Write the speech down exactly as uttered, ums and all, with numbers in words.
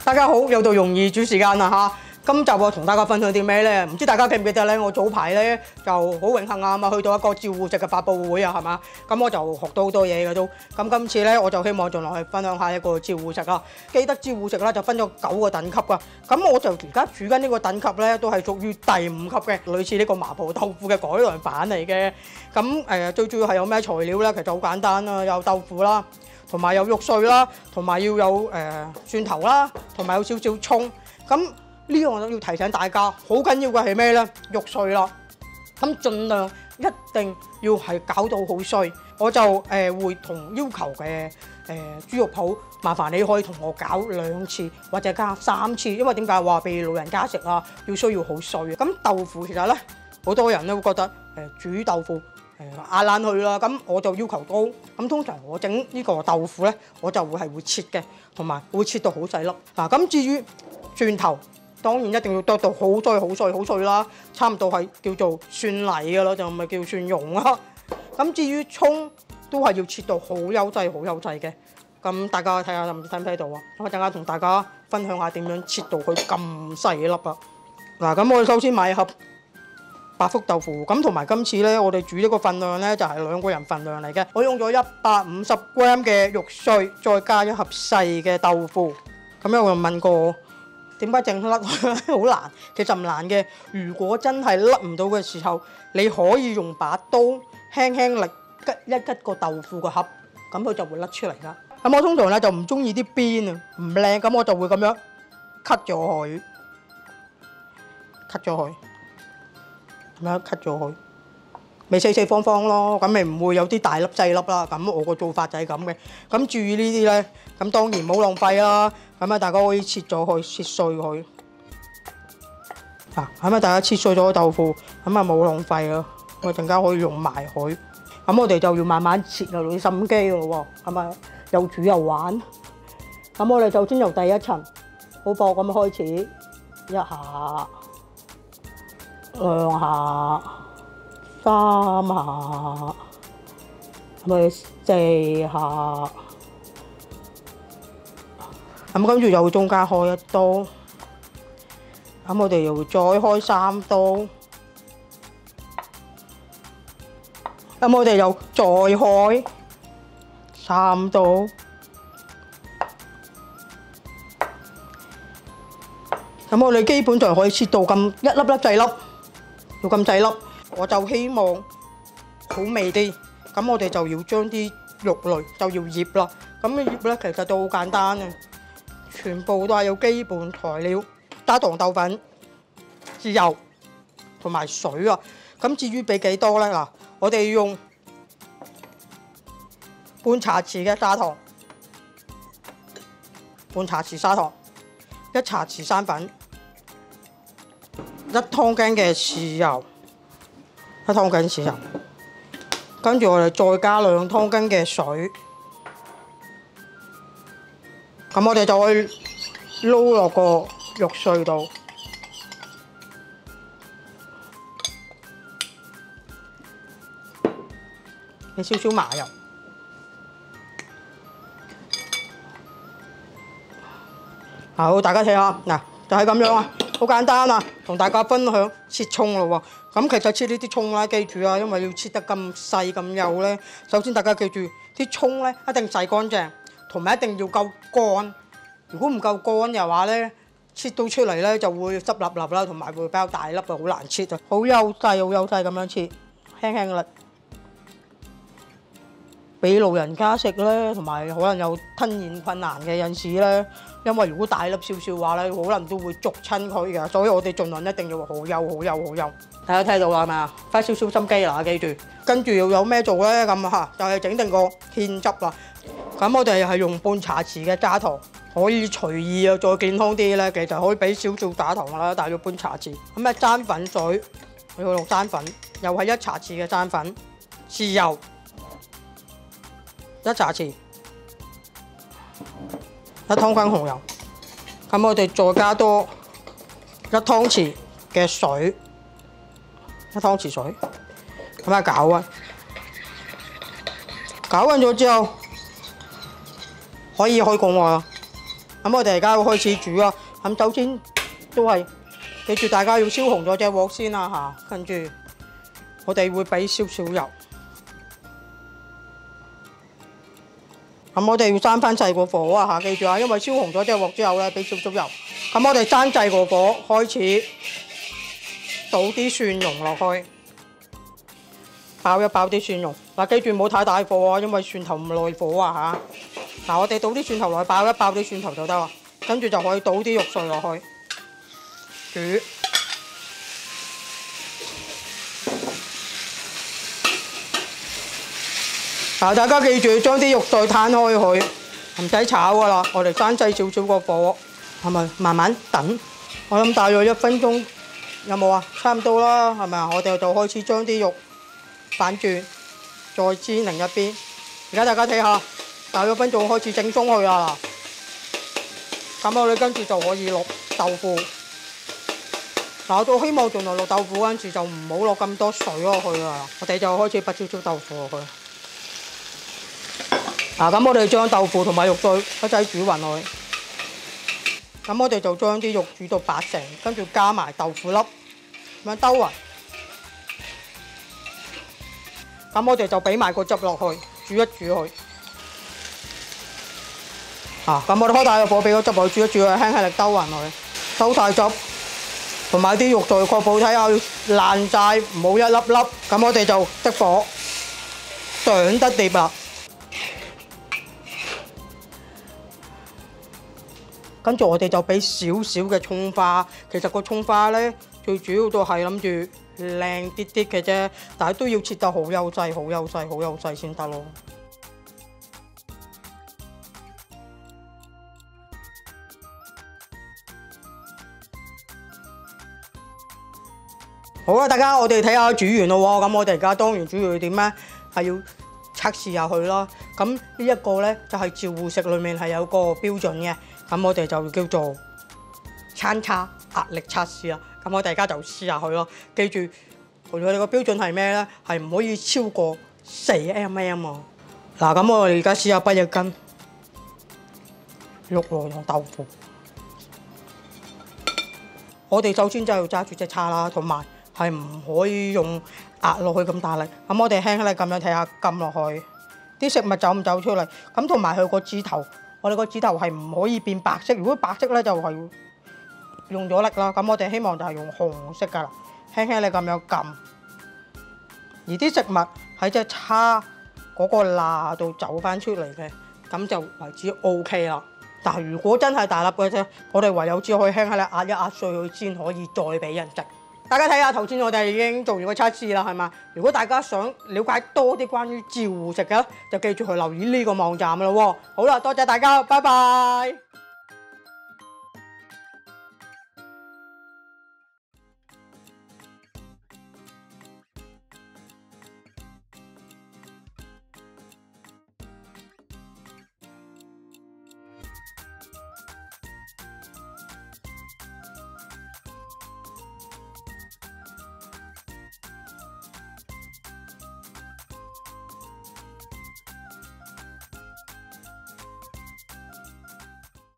大家好，又到容易煮時間啦嚇。今集我同大家分享啲咩咧？唔知大家記唔記得咧？我早排咧就好榮幸啊，咁去到一個照護食嘅發佈會啊，係嘛？咁我就學到好多嘢嘅都。咁今次咧我就希望仲落去分享下一個照護食啊。記得照護食啦，就分咗九個等級噶。咁我就而家煮緊呢個等級咧，都係屬於第五級嘅，類似呢個麻婆豆腐嘅改良版嚟嘅。咁誒、呃、最主要係有咩材料咧？其實好簡單啦，有豆腐啦。同埋有肉碎啦，同埋要有誒、呃、蒜頭啦，同埋有少少葱。咁呢樣我都要提醒大家，好緊要嘅係咩咧？肉碎啦。咁盡量一定要係搞到好碎。我就誒、呃、會同要求嘅誒、呃、豬肉鋪，麻煩你可以同我搞兩次或者加三次，因為點解話俾老人家食啊？要需要好碎。咁豆腐其實咧，好多人都會覺得誒、呃、煮豆腐。誒壓爛佢啦，咁我就要求高。咁通常我整呢個豆腐咧，我就會係會切嘅，同埋會切到好細粒。嗱，咁至於蒜頭，當然一定要剁到好碎、好碎、好碎啦，差唔多係叫做蒜泥㗎啦，就唔係叫蒜蓉啦。咁至於葱都係要切到好幼細、好幼細嘅。咁大家睇下睇唔睇到啊？我陣間同大家分享下點樣切到佢咁細粒啊！嗱，咁我哋首先買一盒八福豆腐，咁同埋今次咧，我哋煮呢個份量咧就係兩個人份量嚟嘅。我用咗一百五十 gram 嘅肉碎，再加一盒細嘅豆腐。咁有人問過我點解整甩好難？其實唔難嘅。如果真係甩唔到嘅時候，你可以用把刀輕輕力吉一吉個豆腐個盒，咁佢就會甩出嚟啦。咁我通常咧就唔中意啲邊啊，唔靚，咁我就會咁樣 cut 咗佢 ，cut 咗佢。咁樣 cut 咗佢，咪四四方方咯，咁咪唔會有啲大粒細粒啦。咁我個做法就係咁嘅。咁注意呢啲咧，咁當然冇浪費啦。咁啊，大家可以切咗佢，切碎佢。嗱，咁啊，大家切碎咗個豆腐，咁啊冇浪費啦。我陣間可以用埋佢。咁我哋就要慢慢切啊，用心機咯喎。咁啊，又煮又玩。咁我哋就先由第一層好薄咁開始，一下。兩下、三下，咪四下，咁跟住又會中間開一刀，咁我哋又會再開三刀，咁我哋又再開三刀，咁我哋基本上可以切到咁一粒粒細粒。要咁細粒，我就希望好味啲。咁我哋就要將啲肉類就要醃啦。咁嘅醃咧其實都好簡單嘅，全部都係有基本材料：砂糖、豆粉、豉油同埋水啊。咁至於俾幾多咧？嗱，我哋用半茶匙嘅砂糖，半茶匙砂糖，一茶匙生粉。一湯羹嘅豉油，一湯羹豉油，跟住我哋再加兩湯羹嘅水，咁我哋就可以撈落個肉碎度，俾少少麻油，好，大家睇下，嗱，就係咁樣啊。好簡單啊，同大家分享切葱咯喎。咁其實切呢啲葱啦，記住啊，因為要切得咁細咁幼咧，首先大家記住啲葱咧一定洗乾淨，同埋一定要夠乾。如果唔夠乾嘅話咧，切到出嚟咧就會濕立立啦，同埋會比較大粒啊，好難切啊。好幼細，好幼細咁樣切，輕輕力，俾老人家食咧，同埋可能有吞嚥困難嘅人士咧。因為如果大粒少少話咧，可能都會捉親佢嘅，所以我哋盡量一定要好幼、好幼、好幼。大家睇到啦，係咪啊？花少少心機啦，記住。跟住要有咩做咧？咁嚇就係整定個芡汁啦。咁我哋係用半茶匙嘅砂糖，可以隨意啊，再健康啲咧，其實可以俾少少砂糖啦，大約半茶匙。咁啊，生粉水，我要落生粉，又係一茶匙嘅生粉，豉油一茶匙。一湯羹紅油，咁我哋再加多一湯匙嘅水，一湯匙水，咁啊攪勻，攪勻咗之後可以開罐喎， 咁我哋而家要開始煮啊。咁首先都係記住大家要燒紅咗隻鑊先啦嚇，跟住我哋會俾少少油。咁我哋要閂翻細個火啊嚇，記住啊，因為燒紅咗隻鑊之後咧，俾少少油。咁我哋閂細個火，開始倒啲蒜蓉落去，爆一爆啲蒜蓉。嗱，記住唔好太大火啊，因為蒜頭唔耐火啊嚇。嗱，我哋倒啲蒜頭落去，爆一爆啲蒜頭就得啦。跟住就可以倒啲肉碎落去煮。嗱，大家記住將啲肉碎攤開佢，唔使炒噶啦。我哋閂細少少個火，係咪慢慢等？我諗大約一分鐘，有冇啊？差唔多啦，係咪啊？我哋就開始將啲肉反轉，再煎另一邊。而家大家睇下，大約一分鐘開始整鬆佢啦。咁我哋跟住就可以落豆腐。嗱，我都希望盡量落豆腐嗰陣時就唔好落咁多水落去啦。我哋就開始拔少少豆腐落去。嗱，咁我哋將豆腐同埋肉碎一齊煮勻落去。咁我哋就將啲肉煮到八成，跟住加埋豆腐粒，咁樣兜勻。咁我哋就俾埋個汁落去，煮一煮佢。啊，咁我哋開大個火，俾個汁落去煮一煮佢，輕輕力兜勻落去，收晒汁，同埋啲肉碎確保睇下爛晒，唔好一粒粒。咁我哋就熄火，上得碟啦。跟住我哋就俾少少嘅葱花，其實個葱花咧最主要都係諗住靚啲啲嘅啫，但係都要切得好幼細、好幼細、好幼細先得咯。好啦，大家我哋睇下煮完咯喎，咁我哋而家當然主要點咧係要測試下佢啦。咁呢一個咧就係照護食裏面係有個標準嘅。咁我哋就叫做餐差壓力測試啦。咁我哋而家就試下佢咯。記住，我哋個標準係咩咧？係唔可以超過四 mm 啊。嗱，咁我哋而家試下畢一斤綠蘿蔔豆腐。我哋首先就要揸住隻叉啦，同埋係唔可以用壓落去咁大力。咁我哋輕輕力咁樣睇下撳落去，啲食物走唔走出嚟？咁同埋佢個指頭。我哋個指頭係唔可以變白色，如果白色咧就係用咗力啦。咁我哋希望就係用紅色噶啦，輕輕你咁樣撳，而啲食物喺隻叉嗰個罅度走翻出嚟嘅，咁就為之 O K 啦。但係如果真係大粒嘅啫，我哋唯有只可以輕輕你壓一壓碎佢先可以再俾人食。大家睇下頭先我哋已經做完個測試啦，係嘛？如果大家想了解多啲關於照護食嘅，就記住去留意呢個網站啦喎。好啦，多謝大家，拜拜。